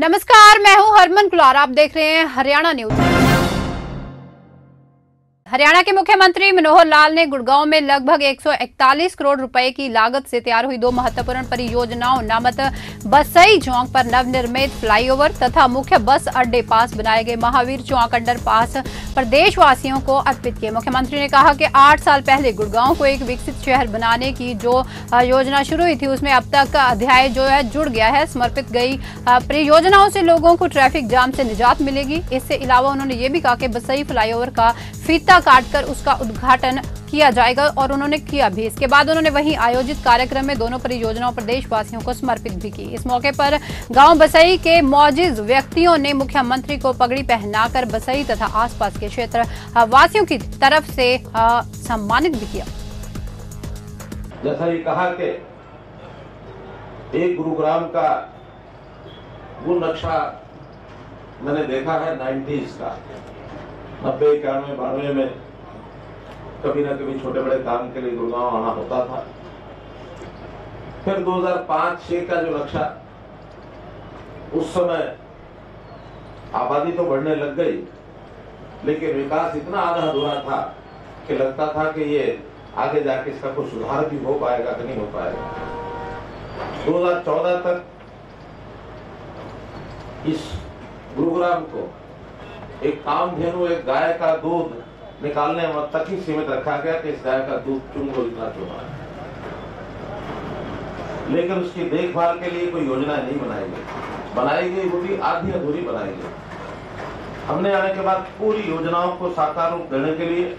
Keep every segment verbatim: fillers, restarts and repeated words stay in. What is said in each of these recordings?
नमस्कार, मैं हूं हरमन कुलार। आप देख रहे हैं हरियाणा न्यूज। हरियाणा के मुख्यमंत्री मनोहर लाल ने गुड़गांव में लगभग एक सौ इकतालीस करोड़ रुपए की लागत से तैयार हुई दो महत्वपूर्ण परियोजनाओं नामक बसई चौक पर नवनिर्मित फ्लाईओवर तथा मुख्य बस अड्डे पास बनाए गए महावीर चौक अंडर पास प्रदेशवासियों को अर्पित किए। मुख्यमंत्री ने कहा कि आठ साल पहले गुड़गांव को एक विकसित शहर बनाने की जो योजना शुरू हुई थी उसमें अब तक अध्याय जो है जुड़ गया है। समर्पित गई परियोजनाओं से लोगों को ट्रैफिक जाम से निजात मिलेगी। इसके अलावा उन्होंने ये भी कहा कि बसई फ्लाईओवर का फीता काटकर उसका उद्घाटन किया जाएगा और उन्होंने किया भी। इसके बाद उन्होंने वहीं आयोजित कार्यक्रम में दोनों परियोजनाओं प्रदेशवासियों को समर्पित भी की। इस मौके पर गांव बसई के मौजूद व्यक्तियों ने मुख्यमंत्री को पगड़ी पहनाकर बसई तथा आसपास के क्षेत्र वासियों की तरफ से सम्मानित भी किया। जैसा ये कहा कि एक गुरुग्राम का वो नक्शा मैंने देखा है नाइन्टीज का, नब्बे इक्यानवे बानवे में कभी ना कभी छोटे बड़े काम के लिए गुड़गांव आना होता था। फिर दो हज़ार पाँच छह का जो नक्शा, उस समय आबादी तो बढ़ने लग गई लेकिन विकास इतना आधा अधूरा था कि लगता था कि ये आगे जाके इसका कोई सुधार भी हो पाएगा कि नहीं हो पाएगा। दो हज़ार चौदह तक इस गुरुग्राम को एक कामधेनु, एक गाय का दूध निकालने तक ही सीमित रखा गया कि इस गाय का दूध चुन लो, इतना चुना है। लेकिन उसकी देखभाल के लिए कोई योजना नहीं बनाई गई। बनाई गई वो भी आधी अधूरी बनाई गई। हमने आने के बाद पूरी योजनाओं को साकार रूप देने के लिए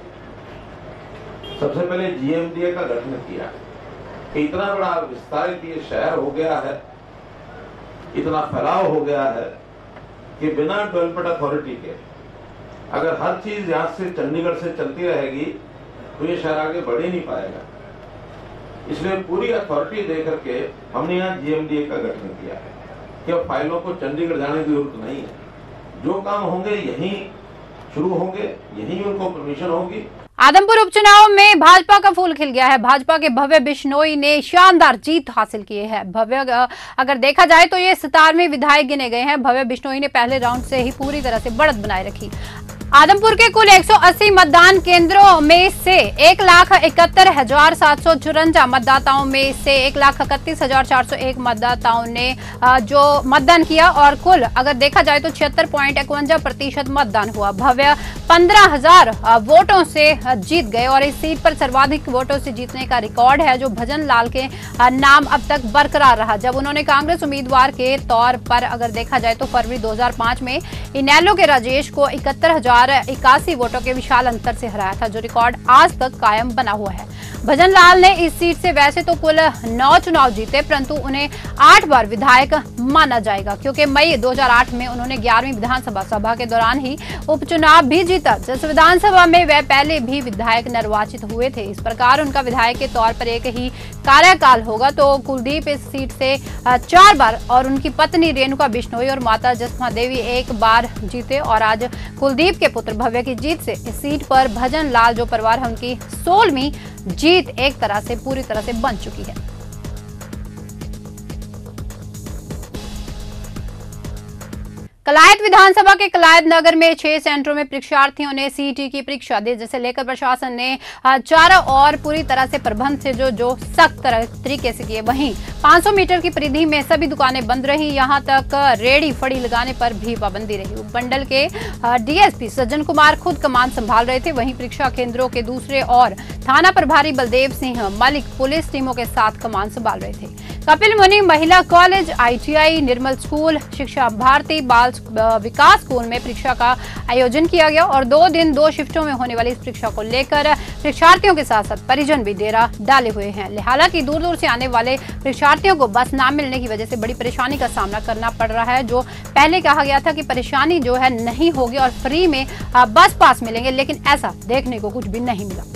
सबसे पहले जीएमडीए का गठन किया। इतना बड़ा विस्तारित ये शहर हो गया है, इतना फैलाव हो गया है कि बिना डेवलपमेंट अथॉरिटी के अगर हर चीज यहाँ से चंडीगढ़ से चलती रहेगी तो ये शहर आगे बढ़ ही नहीं पाएगा। इसलिए पूरी अथॉरिटी देकर के हमने यहाँ जीएमडीए का गठन किया है कि अब फाइलों को चंडीगढ़ जाने की जरूरत नहीं है। जो काम होंगे यहीं शुरू होंगे, यहीं उनको परमिशन होगी। आदमपुर उपचुनाव में भाजपा का फूल खिल गया है। भाजपा के भव्य बिश्नोई ने शानदार जीत हासिल की है। भव्य अगर देखा जाए तो ये सतारवें विधायक गिने गए हैं। भव्य बिश्नोई ने पहले राउंड से ही पूरी तरह से बढ़त बनाए रखी। आदमपुर के कुल एक सौ अस्सी मतदान केंद्रों में से एक लाख इकहत्तर हजार सात सौ चौरंजा मतदाताओं में से एक लाख इकतीस हजार चार सौ एक मतदाताओं ने जो मतदान किया और कुल अगर देखा जाए तो छिहत्तर पॉइंट इक्यावन प्रतिशत मतदान हुआ। भव्य पंद्रह हजार वोटों से जीत गए और इस सीट पर सर्वाधिक वोटों से जीतने का रिकॉर्ड है जो भजन लाल के नाम अब तक बरकरार रहा। जब उन्होंने कांग्रेस उम्मीदवार के तौर पर अगर देखा जाए तो फरवरी दो हजार पांच में इनेलो के राजेश को इकहत्तर हजार इक्यासी वोटों के विशाल अंतर से हराया था, जो रिकॉर्ड आज तक कायम बना हुआ है। भजन लाल ने इस सीट से वैसे तो कुल नौ चुनाव जीते, परंतु उन्हें आठ बार विधायक माना जाएगा क्योंकि मई दो हजार आठ में उन्होंने ग्यारहवीं विधानसभा सभा के दौरान ही उपचुनाव भी जीता, जिस विधानसभा में वह पहले भी विधायक निर्वाचित हुए थे। इस प्रकार उनका विधायक के तौर पर एक ही कार्यकाल होगा। तो कुलदीप इस सीट से चार बार और उनकी पत्नी रेणुका बिश्नोई और माता जसमा देवी एक बार जीते और आज कुलदीप के पुत्र भव्य की जीत से इस सीट पर भजन लाल जो परिवार है उनकी सोलहवीं जीत एक तरह से पूरी तरह से बन चुकी है। कलायत विधानसभा के कलायत नगर में छह सेंटरों में परीक्षार्थियों ने सीईटी की परीक्षा दी, जिसे लेकर प्रशासन ने चारों ओर पूरी तरह से प्रबंध से जो जो सख्त तरीके से किए। वहीं पाँच सौ मीटर की परिधि में सभी दुकानें बंद रही, यहां तक रेड़ी फड़ी लगाने पर भी पाबंदी रही। उपमंडल के डीएसपी सज्जन कुमार खुद कमान संभाल रहे थे। वहीं परीक्षा केंद्रों के दूसरे और थाना प्रभारी बलदेव सिंह मलिक पुलिस टीमों के साथ कमान संभाल रहे थे। कपिल मुनि महिला कॉलेज, आईटीआई, निर्मल स्कूल, शिक्षा भारती बाल विकास स्कूल में परीक्षा का आयोजन किया गया और दो दिन दो शिफ्टों में होने वाली इस परीक्षा को लेकर परीक्षार्थियों के साथ साथ परिजन भी डेरा डाले हुए हैं। हालांकि दूर दूर से आने वाले परीक्षार्थियों को बस न मिलने की वजह से बड़ी परेशानी का सामना करना पड़ रहा है। जो पहले कहा गया था कि परेशानी जो है नहीं होगी और फ्री में बस पास मिलेंगे, लेकिन ऐसा देखने को कुछ भी नहीं मिला।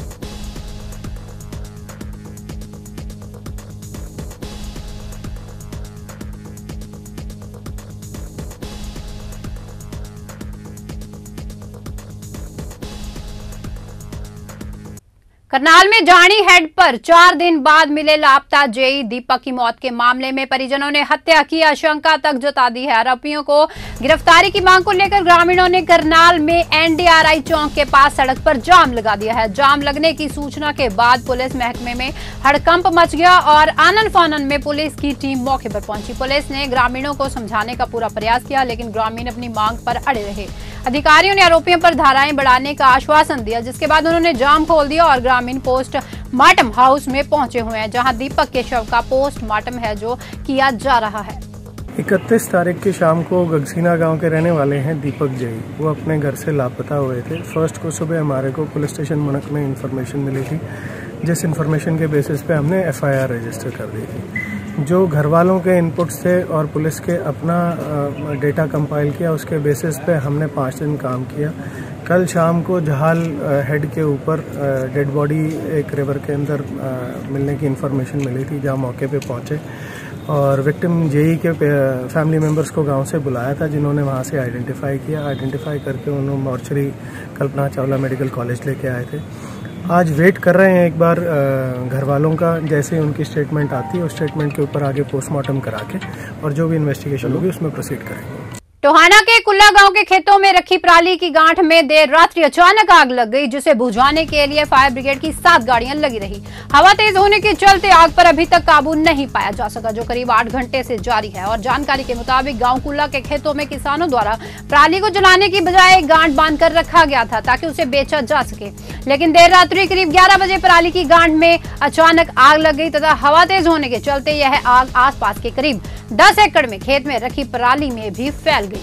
करनाल में जानी हेड पर चार दिन बाद मिले लापता जेई दीपक की मौत के मामले में परिजनों ने हत्या की आशंका तक जता दी है। आरोपियों को गिरफ्तारी की मांग को लेकर ग्रामीणों ने करनाल में एनडीआरआई चौक के पास सड़क पर जाम लगा दिया है। जाम लगने की सूचना के बाद पुलिस महकमे में हड़कंप मच गया और आनन फानन में पुलिस की टीम मौके पर पहुंची। पुलिस ने ग्रामीणों को समझाने का पूरा प्रयास किया, लेकिन ग्रामीण अपनी मांग पर अड़े रहे। अधिकारियों ने आरोपियों पर धाराएं बढ़ाने का आश्वासन दिया, जिसके बाद उन्होंने जाम खोल दिया और ग्रामीण पोस्टमार्टम हाउस में पहुंचे हुए हैं, जहां दीपक के शव का पोस्टमार्टम है जो किया जा रहा है। इकतीस तारीख की शाम को गगसीना गांव के रहने वाले हैं दीपक जई। वो अपने घर से लापता हुए थे। फर्स्ट को सुबह हमारे को पुलिस स्टेशन मुनक में इंफॉर्मेशन मिली थी, जिस इंफॉर्मेशन के बेसिस पे हमने एफआईआर रजिस्टर कर दी थी। जो घर वालों के इनपुट्स थे और पुलिस के अपना डेटा कंपाइल किया, उसके बेसिस पे हमने पाँच दिन काम किया। कल शाम को जहाल हेड के ऊपर डेड बॉडी एक रिवर के अंदर मिलने की इन्फॉर्मेशन मिली थी, जहां मौके पे पहुंचे और विक्टिम जेई के फैमिली मेंबर्स को गांव से बुलाया था, जिन्होंने वहां से आइडेंटिफाई किया। आइडेंटिफाई करके उन्होंने mortuary Kalpana Chawla medical college लेके आए थे। आज वेट कर रहे हैं एक बार घर वालों का, जैसे ही उनकी स्टेटमेंट आती है उस स्टेटमेंट के ऊपर आगे पोस्टमार्टम करा के और जो भी इन्वेस्टिगेशन होगी उसमें प्रोसीड करेंगे। टोहाना के कुल्ला गांव के खेतों में रखी पराली की गांठ में देर रात्रि अचानक आग लग गई, जिसे बुझाने के लिए फायर ब्रिगेड की सात गाड़ियां लगी रही। हवा तेज होने के चलते आग पर अभी तक काबू नहीं पाया जा सका, जो करीब आठ घंटे से जारी है। और जानकारी के मुताबिक गांव कुल्ला के खेतों में किसानों द्वारा पराली को जलाने की बजाय गांठ बांधकर रखा गया था ताकि उसे बेचा जा सके, लेकिन देर रात्रि करीब ग्यारह बजे पराली की गांठ में अचानक आग लग गई तथा हवा तेज होने के चलते यह आग आसपास के करीब दस एकड़ में खेत में रखी पराली में भी फैल गई।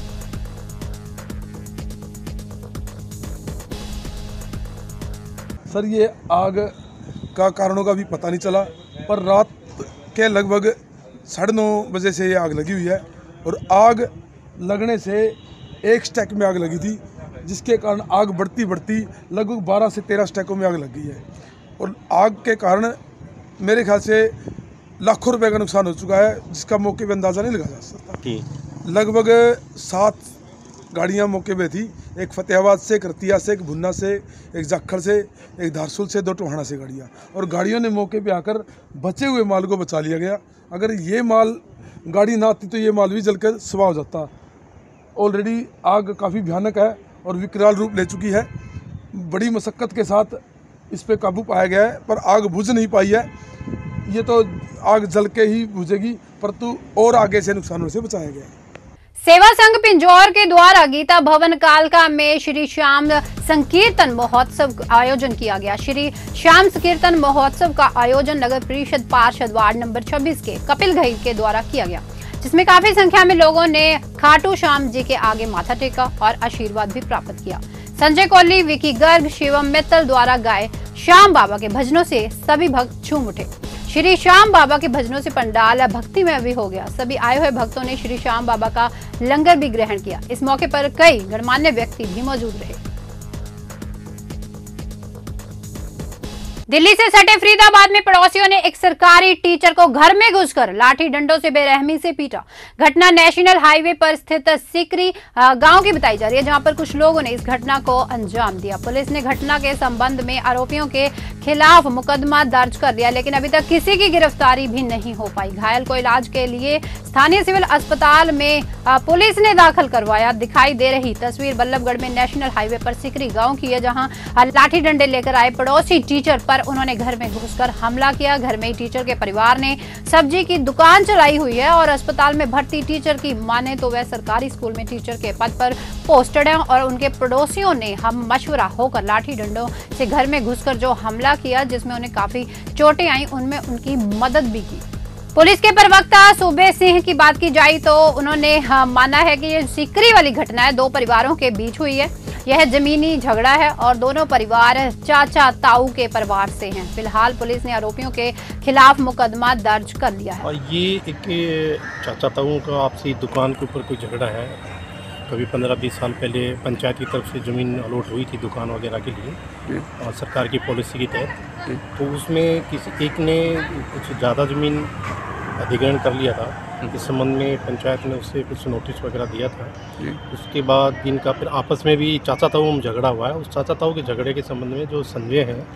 सर, ये आग का कारणों का भी पता नहीं चला, पर रात के लगभग साढ़े नौ बजे से ये आग लगी हुई है और आग लगने से एक स्टैक में आग लगी थी, जिसके कारण आग बढ़ती बढ़ती लगभग बारह से तेरह स्टैकों में आग लग गई है। और आग के कारण मेरे ख्याल से लाखों रुपए का नुकसान हो चुका है, जिसका मौके पे अंदाज़ा नहीं लगाया जा सकता। लगभग सात गाड़ियां मौके पे थी, एक फतेहाबाद से, एक रतिया से, एक भुन्ना से, एक जाखड़ से, एक धारसूल से, दो टोहाना से गाड़ियां। और गाड़ियों ने मौके पे आकर बचे हुए माल को बचा लिया गया। अगर ये माल गाड़ी ना आती तो ये माल भी जलकर स्वाह हो जाता। ऑलरेडी आग काफ़ी भयानक है और विकराल रूप ले चुकी है। बड़ी मशक्क़त के साथ इस पर काबू पाया गया है, पर आग बुझ नहीं पाई है। ये तो आग जल के ही बुझेगी, परंतु और आगे से नुकसानों से बचाया गया है। सेवा संघ पिंजौर के द्वारा गीता भवन कालका में श्री श्याम संकीर्तन महोत्सव का आयोजन किया गया। श्री श्याम संकीर्तन महोत्सव का आयोजन नगर परिषद पार्षद वार्ड नंबर छब्बीस के कपिल घई के द्वारा किया गया, जिसमें काफी संख्या में लोगों ने खाटू श्याम जी के आगे माथा टेका और आशीर्वाद भी प्राप्त किया। संजय कोहली, विकी गर्ग, शिवम मित्तल द्वारा गाए श्याम बाबा के भजनों से सभी भक्त झूम उठे। श्री श्याम बाबा के भजनों से पंडाल भक्तिमय भी हो गया। सभी आए हुए भक्तों ने श्री श्याम बाबा का लंगर भी ग्रहण किया। इस मौके पर कई गणमान्य व्यक्ति भी मौजूद रहे। दिल्ली से सटे फरीदाबाद में पड़ोसियों ने एक सरकारी टीचर को घर में घुसकर लाठी डंडों से बेरहमी से पीटा। घटना नेशनल हाईवे पर स्थित सिकरी गांव की बताई जा रही है, जहां पर कुछ लोगों ने इस घटना को अंजाम दिया। पुलिस ने घटना के संबंध में आरोपियों के खिलाफ मुकदमा दर्ज कर दिया, लेकिन अभी तक किसी की गिरफ्तारी भी नहीं हो पाई। घायल को इलाज के लिए स्थानीय सिविल अस्पताल में पुलिस ने दाखिल करवाया। दिखाई दे रही तस्वीर बल्लभगढ़ में नेशनल हाईवे पर सिकरी गाँव की है, जहाँ लाठी डंडे लेकर आए पड़ोसी टीचर पर उन्होंने घर में घुसकर हमला किया। घर में ही टीचर के परिवार ने सब्जी की दुकान चलाई हुई है और अस्पताल में भर्ती टीचर की माने तो वह सरकारी स्कूल में टीचर के पद पर पोस्टेड हैं और उनके पड़ोसियों ने हम मशवरा होकर लाठी डंडों से घर में घुसकर जो हमला किया, जिसमें उन्हें काफी चोटें आई, उनमें उनकी मदद भी की। पुलिस के प्रवक्ता सूबे सिंह की बात की जाए तो उन्होंने हाँ, माना है कि ये सिकरी वाली घटना है दो परिवारों के बीच हुई है। यह जमीनी झगड़ा है और दोनों परिवार चाचा ताऊ के परिवार से हैं। फिलहाल पुलिस ने आरोपियों के खिलाफ मुकदमा दर्ज कर लिया है। और ये एक चाचा ताऊ का आपसी दुकान के ऊपर कोई झगड़ा है। कभी पंद्रह बीस साल पहले पंचायत की तरफ से ज़मीन अलॉट हुई थी दुकान वगैरह के लिए और सरकार की पॉलिसी के तहत, तो उसमें किसी एक ने कुछ ज़्यादा ज़मीन अधिग्रहण कर लिया था। इस संबंध में पंचायत ने उससे कुछ नोटिस वगैरह दिया था। उसके बाद इनका फिर आपस में भी चाचा ताऊ में झगड़ा हुआ है। उस चाचा ताऊ के झगड़े के संबंध में जो संजय है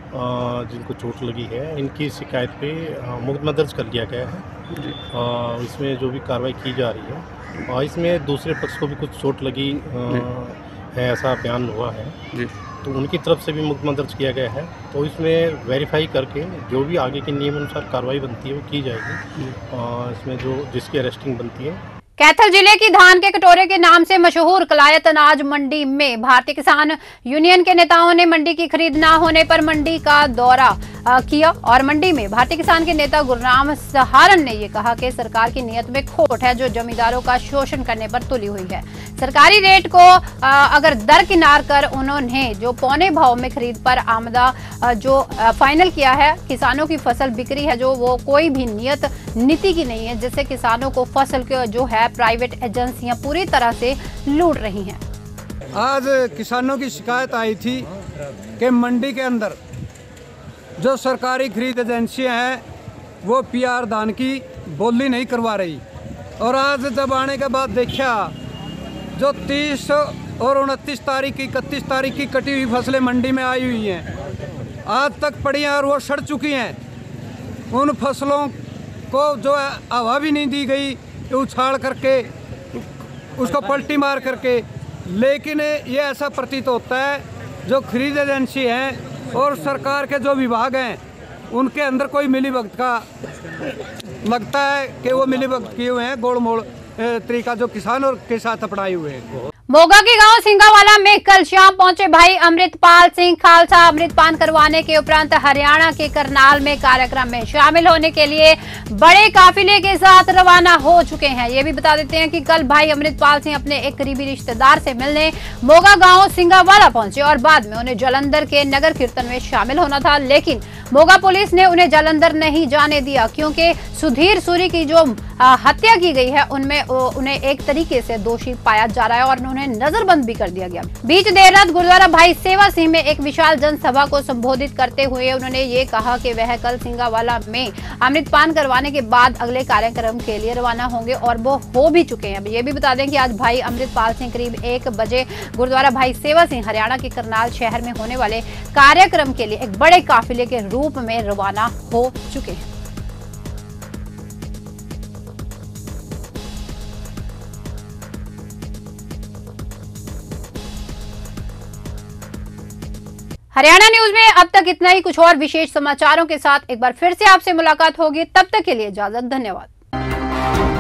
जिनको चोट लगी है, इनकी शिकायत पे मुकदमा दर्ज कर लिया गया है। इसमें जो भी कार्रवाई की जा रही है, और इसमें दूसरे पक्ष को भी कुछ चोट लगी है ऐसा बयान हुआ है जी। तो उनकी तरफ से भी मुकदमा दर्ज किया गया है। तो इसमें वेरीफाई करके जो भी आगे के नियम अनुसार कार्रवाई बनती है वो की जाएगी। और इसमें जो जिसकी अरेस्टिंग बनती है। कैथल जिले की धान के कटोरे के नाम से मशहूर कलायत अनाज मंडी में भारतीय किसान यूनियन के नेताओं ने मंडी की खरीद न होने पर मंडी का दौरा किया और मंडी में भारतीय किसान के नेता गुरनाम सहारन ने ये कहा कि सरकार की नीयत में खोट है जो जमींदारों का शोषण करने पर तुली हुई है। सरकारी रेट को अगर दरकिनार कर उन्होंने जो पौने भाव में खरीद पर आमदा जो फाइनल किया है, किसानों की फसल बिक्री है जो वो कोई भी नियत नीति की नहीं है, जिससे किसानों को फसल के जो है प्राइवेट एजेंसियां पूरी तरह से लूट रही हैं। आज किसानों की शिकायत आई थी कि मंडी के अंदर जो सरकारी खरीद एजेंसियां हैं वो पीआर धान की बोली नहीं करवा रही, और आज जब आने के बाद देखा जो तीस और उनतीस तारीख की इकतीस तारीख की कटी हुई फसलें मंडी में आई हुई हैं, आज तक पड़ी हैं और वो सड़ चुकी हैं। उन फसलों को जो हवा भी नहीं दी गई उछाल करके, उसको पलटी मार करके, लेकिन ये ऐसा प्रतीत होता है जो खरीद एजेंसी हैं और सरकार के जो विभाग हैं उनके अंदर कोई मिलीभगत का लगता है कि वो मिलीभगत किए हुए हैं, गोड़ मोड़ तरीका जो किसानों के साथ अपनाए हुए हैं। मोगा के गांव सिंगावाला में कल शाम पहुंचे भाई अमृतपाल सिंह खालसा अमृतपान करवाने के उपरांत हरियाणा के करनाल में कार्यक्रम में शामिल होने के लिए बड़े काफिले के साथ रवाना हो चुके हैं। ये भी बता देते हैं कि कल भाई अमृतपाल सिंह अपने एक करीबी रिश्तेदार से मिलने मोगा गांव सिंगावाला पहुंचे और बाद में उन्हें जालंधर के नगर कीर्तन में शामिल होना था, लेकिन मोगा पुलिस ने उन्हें जालंधर नहीं जाने दिया क्योंकि सुधीर सूरी की जो हत्या की गई है उनमें उन्हें एक तरीके से दोषी पाया जा रहा है और उन्हें नजरबंद भी कर दिया गया। बीच देर रात गुरुद्वारा भाई सेवा सिंह में एक विशाल जनसभा को संबोधित करते हुए उन्होंने ये कहा कि वह कल सिंगावाला में अमृतपान करवाने के बाद अगले कार्यक्रम के लिए रवाना होंगे और वो हो भी चुके हैं। ये भी बता दें कि आज भाई अमृतपाल सिंह करीब एक बजे गुरुद्वारा भाई सेवा सिंह हरियाणा के करनाल शहर में होने वाले कार्यक्रम के लिए एक बड़े काफिले के रूप में रवाना हो चुके हैं। हरियाणा न्यूज में अब तक इतना ही। कुछ और विशेष समाचारों के साथ एक बार फिर से आपसे मुलाकात होगी, तब तक के लिए इजाजत, धन्यवाद।